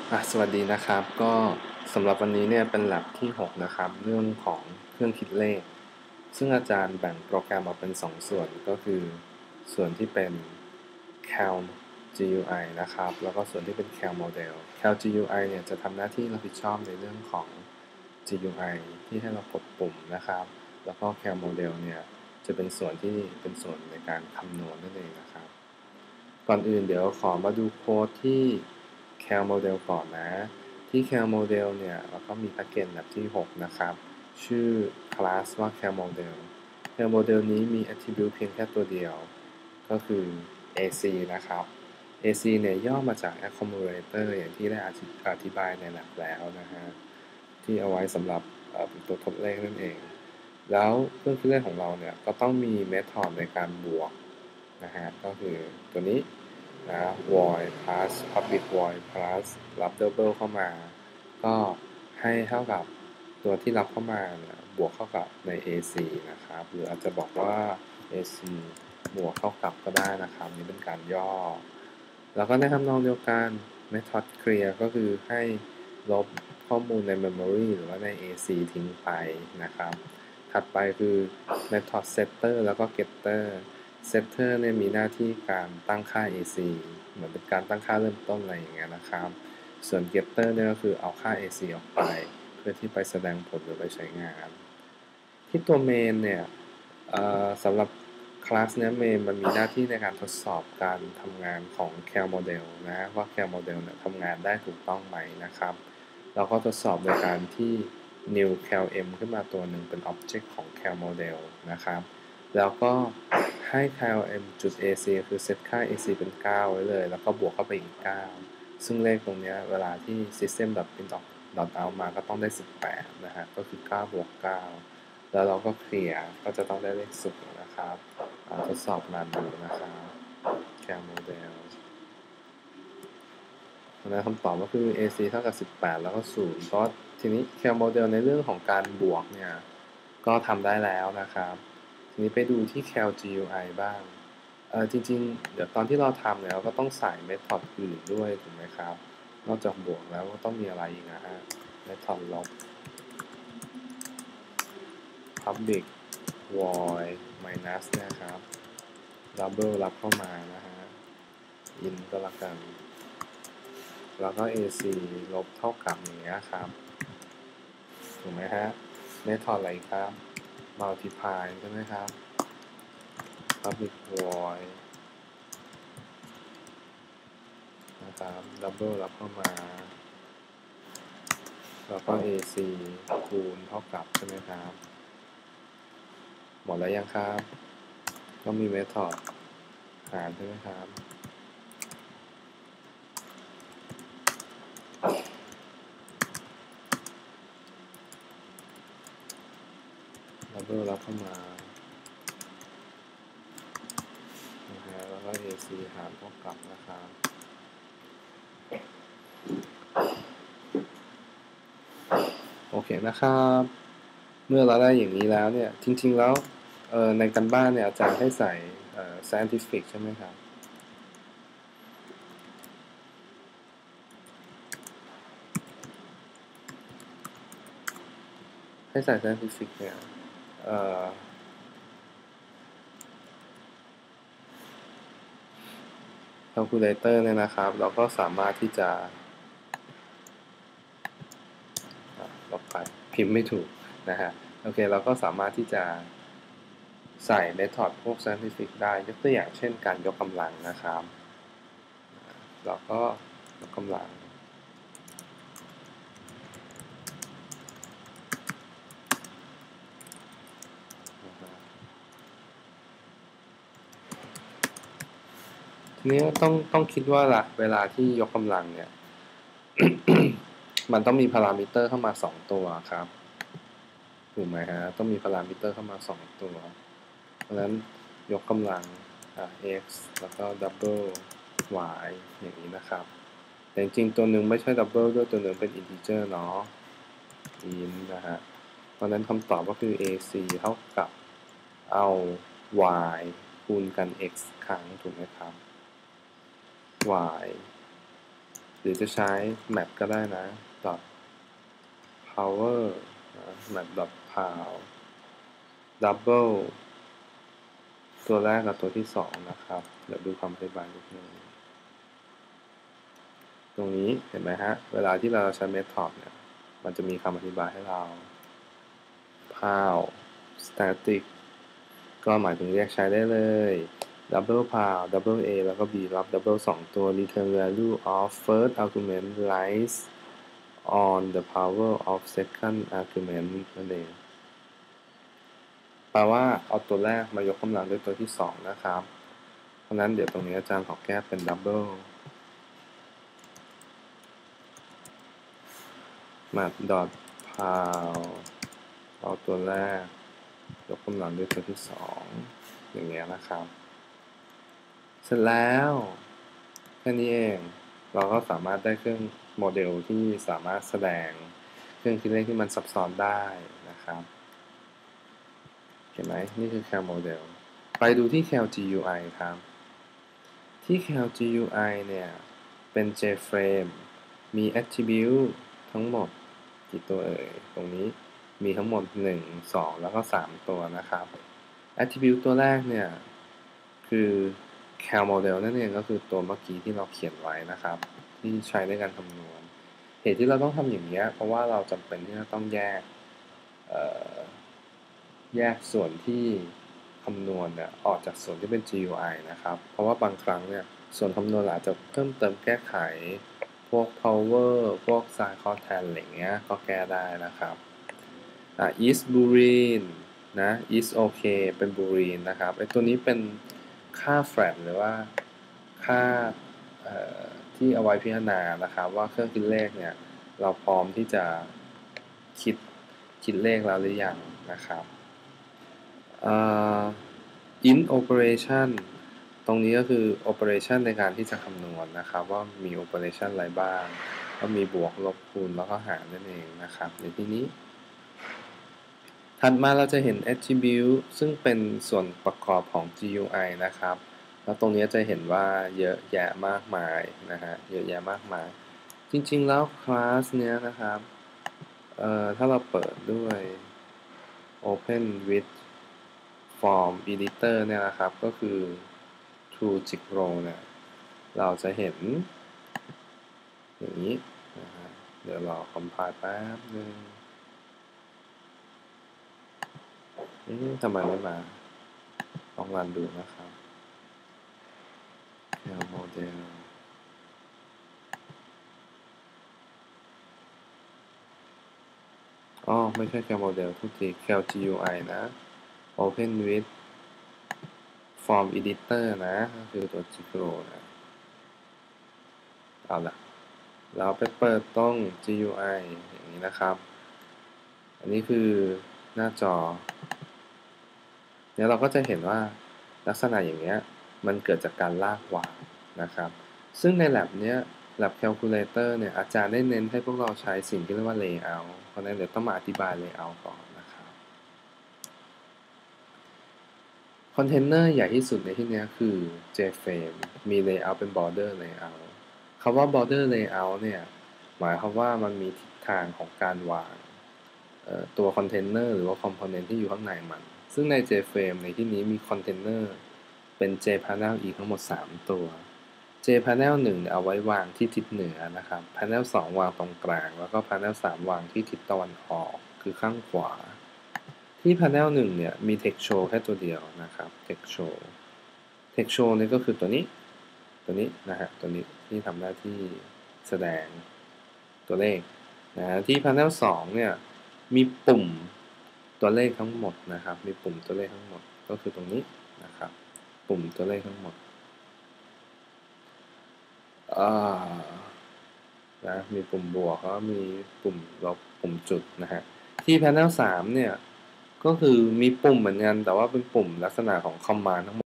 สวัสดีนะครับก็สำหรับวันนี้เนี่ยเป็นแลบที่6นะครับเรื่องของเครื่องคิดเลขซึ่งอาจารย์แบ่งโปรแกรมออกเป็น2ส่วนก็คือส่วนที่เป็น Cal GUI นะครับแล้วก็ส่วนที่เป็น Cal Model Cal GUI เนี่ยจะทำหน้าที่รับผิดชอบในเรื่องของ GUI ที่ให้เรากดปุ่มนะครับแล้วก็ Cal Model เนี่ยจะเป็นส่วนที่เป็นส่วนในการคำนวณนั่นเองนะครับ ก่อนอื่นเดี๋ยวขอมาดูโค้ดที่ Cal Model ก่อนนะที่ Cal Model เนี่ยเราก็มีแพ็กเกจแบบที่6นะครับชื่อคลาสว่า Cal Model Cal Model นี้มี attribute เพียงแค่ตัวเดียวก็คือ AC นะครับ AC เนี่ยย่อมาจาก accumulator อย่างที่ได้อธิบายใน lab แล้วนะฮะที่เอาไว้สำหรับเป็นตัวทดเลขนั่นเองแล้วเครื่องคิดเลขของเราเนี่ยก็ต้องมี method ในการบวกนะฮะก็คือตัวนี้นะ void plus public void plus รับ double เข้ามาก็ให้เท่ากับตัวที่รับเข้ามาเนี่ยบวกเข้ากับใน AC นะครับหรืออาจจะบอกว่า AC บวกเข้ากับก็ได้นะครับนี่เป็นการย่อแล้วก็ในทำนองเดียวกัน method clear ก็คือให้ลบข้อมูลใน memory หรือว่าใน AC ทิ้งไปนะครับถัดไปคือ method setter แล้วก็ getter setter เนี่ยมีหน้าที่การตั้งค่า AC เหมือนเป็นการตั้งค่าเริ่มต้นอะไรอย่างเงี้ยนะครับส่วน getter เนี่ยก็คือเอาค่า AC ออกไปเพื่อที่ไปแสดงผลหรือไปใช้งานที่ตัว main เนี่ยสำหรับคลาสเนี้ย main มันมีหน้าที่ในการทดสอบการทำงานของ Cal Model นะว่า Cal Model เนี่ยทำงานได้ถูกต้องไหมนะครับเราก็ทดสอบโดยการที่ new Cal M ขึ้นมาตัวหนึ่งเป็น object ของ Cal Model นะครับแล้วก็ให้ Cal M จุด AC คือเซตค่า AC เป็น9ไว้เลยแล้วก็บวกเข้าไปอีก9ซึ่งเลขตรงนี้เวลาที่ system.print.out มาก็ต้องได้18นะฮะก็คือ9บวก9แล้วเราก็เคลียร์ก็จะต้องได้เลข0นะครับทดสอบมาดูนะครับ Cal Model นะคำตอบก็คือ AC เท่ากับ18แล้วก็0เพราะทีนี้ Cal Model ในเรื่องของการบวกเนี่ยก็ทำได้แล้วนะครับทีนี้ไปดูที่ Cal GUI บ้างจริงๆเดี๋ยวตอนที่เราทำเนี่ยเราก็ต้องใส่ method อื่นด้วยถูกไหมครับนอกจากบวกแล้วก็ต้องมีอะไรอีกนะฮะ method ลบ public void minus นะครับ double รับเข้ามานะฮะ in ก็แล้วกันแล้วก็ AC ลบเท่ากับอย่างเงี้ยครับถูกไหมฮะ method อะไรครับ multiply ใช่ไหมครับ public void นะครับ double รับเข้ามาแล้วก็ AC คูณเท่ากับใช่ไหมครับหมดแล้วยังครับก็มี method หารใช่ไหมครับ double รับเข้ามานะฮะแล้วก็ AC หารเท่ากับนะครับโอเคนะครับเมื่อเราได้อย่างนี้แล้วเนี่ยจริงๆแล้วในการบ้านเนี่ยอาจารย์ให้ใส่ scientific ใช่ไหมครับให้ใส่ scientific เนี่ยเอ่อ calculator เนี่ยนะครับเราก็สามารถที่จะลบไปพิมพ์ไม่ถูกนะฮะโอเคเราก็สามารถที่จะใส่ method พวก scientific ได้ยกตัวอย่างเช่นการยกกำลังนะครับเราก็ยกกำลังนะครับทีนี้ต้องคิดว่าละเวลาที่ยกกำลังเนี่ย มันต้องมีพารามิเตอร์เข้ามา2ตัวครับถูกไหมฮะต้องมีพารามิเตอร์เข้ามา2ตัวเพราะฉะนั้นยกกำลังx แล้วก็ double y อย่างนี้นะครับแต่จริงๆตัวหนึ่งไม่ใช่ double ด้วยตัวหนึ่งเป็น integer เนาะ int นะฮะเพราะนั้นคำตอบก็คือ ac เท่ากับเอา y คูณกัน x ครั้งถูกไหมครับ y หรือจะใช้ mat ก็ได้นะ power mat pow double ตัวแรกกับตัวที่2นะครับเดี๋ยวดูคำอธิบายนิดนึงตรงนี้เห็นไหมฮะเวลาที่เราใช้ method เนี่ยมันจะมีคำอธิบายให้เรา pow static ก็หมายถึงเรียกใช้ได้เลย double pow double a แล้วก็ b รับ double 2 ตัว return value of first argument lies on the power of second argument นั่นเองแปลว่าเอาตัวแรกมายกกำลังด้วยตัวที่2นะครับเพราะนั้นเดี๋ยวตรงนี้อาจารย์ขอแก้เป็น double mat pow เอาตัวแรกยกกำลังด้วยตัวที่2อย่างเงี้ยนะครับเสร็จแล้วแค่นี้เองเราก็สามารถได้เครื่องโมเดลที่สามารถแสดงเครื่องคิดเลขที่มันซับซ้อนได้นะครับเห็นไหมนี่คือ Cal Model ไปดูที่ Cal GUI ครับที่ Cal GUI เนี่ยเป็น JFrame มี attribute ทั้งหมดกี่ตัวตรงนี้มีทั้งหมด1 2แล้วก็3ตัวนะครับ attribute ตัวแรกเนี่ยคือ Cal Model นั่นเองก็คือตัวเมื่อกี้ที่เราเขียนไว้นะครับที่ใช้ในการคำนวณเหตุที่เราต้องทำอย่างนี้เพราะว่าเราจำเป็นที่จะต้องแยกส่วนที่คำนวณเนี่ยออกจากส่วนที่เป็น GUI นะครับเพราะว่าบางครั้งเนี่ยส่วนคำนวณอาจจะเพิ่มเติมแก้ไขพวก power พวก sin cos tan อะไรเงี้ยก็แก้ได้นะครับis boolean นะ is okay เป็น boolean นะครับไอ้ตัวนี้เป็นค่า flat หรือว่าค่าที่เอาไว้พิจารณานะครับว่าเครื่องคิดเลขเนี่ยเราพร้อมที่จะคิดเลขแล้วหรือยังนะครับint operation ตรงนี้ก็คือ operation ในการที่จะคำนวณนะครับว่ามี operation อะไรบ้างก็มีบวกลบคูณแล้วก็หารนั่นเองนะครับในที่นี้ถัดมาเราจะเห็น attribute ซึ่งเป็นส่วนประกอบของ GUI นะครับแล้วตรงนี้จะเห็นว่าเยอะแยะมากมายนะฮะเยอะแยะมากมายจริงๆแล้วคลาสเนี้ยนะครับถ้าเราเปิดด้วย open with form editor เนี่ยนะครับก็คือ tool Jigro เนี่ยเราจะเห็นอย่างนี้นะฮะเดี๋ยวรอ compile แป๊บนึงทำไมไม่มาลองรันดูนะครับ Cal Model ไม่ใช่ Cal Model ทุกที Cal GUI นะ Open with Form Editor นะก็คือตัว Jigro นะเอาละเราไปเปิดตรง GUI อย่างนี้นะครับอันนี้คือหน้าจอเนี่ยเราก็จะเห็นว่าลักษณะอย่างเงี้ยมันเกิดจากการลากวางนะครับซึ่งใน lab เนี้ย lab calculator เนี่ยอาจารย์ได้เน้นให้พวกเราใช้สิ่งที่เรียกว่า layout เพราะฉะนั้นเดี๋ยวต้องมาอธิบาย layout ก่อนนะครับคอนเทนเนอร์ใหญ่ที่สุดในที่นี้คือ JFrame มี layout เป็น border layout คำว่า border layout เนี่ยหมายความว่ามันมีทิศทางของการวางตัวคอนเทนเนอร์หรือว่าคอมโพเนนต์ที่อยู่ข้างในมันซึ่งใน JFrame ในที่นี้มีคอนเทนเนอร์เป็น JPanel อีกทั้งหมด3ตัว JPanel 1เอาไว้วางที่ทิศเหนือนะครับ Panel 2วางตรงกลางแล้วก็ Panel 3วางที่ทิศตะวันออกคือข้างขวาที่ Panel 1เนี่ยมี Text Show แค่ตัวเดียวนะครับ Text Show นี่ก็คือตัวนี้นะฮะตัวนี้ที่ทำหน้าที่แสดงตัวเลขนะที่ Panel 2เนี่ยมีปุ่มตัวเลขทั้งหมดนะครับมีปุ่มตัวเลขทั้งหมดก็คือตรงนี้นะครับปุ่มตัวเลขทั้งหมดนะมีปุ่มบวกแล้วมีปุ่มลบปุ่มจุดนะฮะที่ Panel 3เนี่ยก็คือมีปุ่มเหมือนกันแต่ว่าเป็นปุ่มลักษณะของ Command ทั้งหมด